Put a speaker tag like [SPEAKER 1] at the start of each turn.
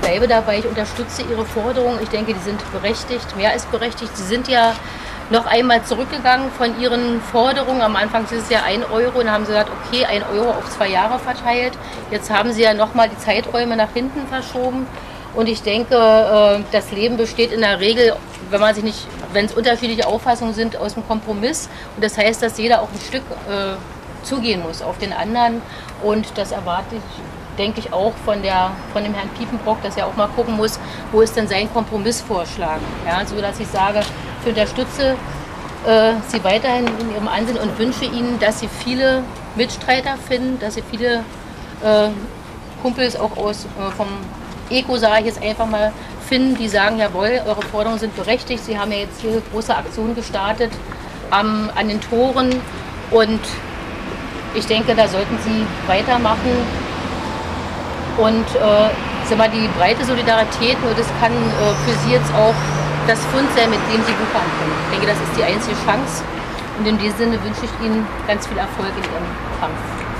[SPEAKER 1] bleibe dabei, ich unterstütze Ihre Forderungen. Ich denke, die sind berechtigt, mehr als berechtigt. Sie sind ja noch einmal zurückgegangen von Ihren Forderungen. Am Anfang ist es ja 1 Euro und dann haben Sie gesagt, okay, 1 Euro auf 2 Jahre verteilt. Jetzt haben Sie ja nochmal die Zeiträume nach hinten verschoben. Und ich denke, das Leben besteht in der Regel, wenn es unterschiedliche Auffassungen sind, aus dem Kompromiss. Und das heißt, dass jeder auch ein Stück zugehen muss auf den anderen. Und das erwarte ich, denke ich, auch von dem Herrn Piepenbrock, dass er auch mal gucken muss, wo ist denn sein Kompromissvorschlag. Ja, so dass ich sage, ich unterstütze Sie weiterhin in Ihrem Ansinnen und wünsche Ihnen, dass Sie viele Mitstreiter finden, dass Sie viele Kumpels auch vom Eco, sage ich jetzt einfach mal, finden, die sagen, jawohl, eure Forderungen sind berechtigt. Sie haben ja jetzt hier eine große Aktion gestartet an den Toren und ich denke, da sollten Sie weitermachen und die breite Solidarität, nur das kann für Sie jetzt auch das Fund sein, mit dem Sie wuchern können. Ich denke, das ist die einzige Chance und in diesem Sinne wünsche ich Ihnen ganz viel Erfolg in Ihrem Kampf.